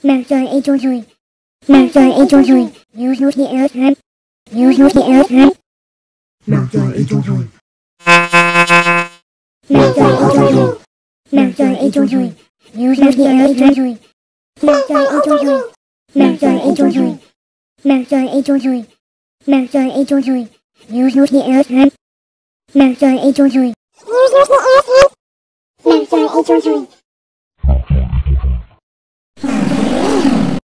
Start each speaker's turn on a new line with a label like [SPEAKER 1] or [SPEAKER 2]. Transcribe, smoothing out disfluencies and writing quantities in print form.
[SPEAKER 1] Master Agency. Master Agency. Use the airtime. Use the airtime. Master Agency. Master Agency. Master Agency. Use the airtime. Master Agency. Master Agency. Master Agency. Master Agency. Use the airtime. Master Agency. Use the airtime. Master Agency.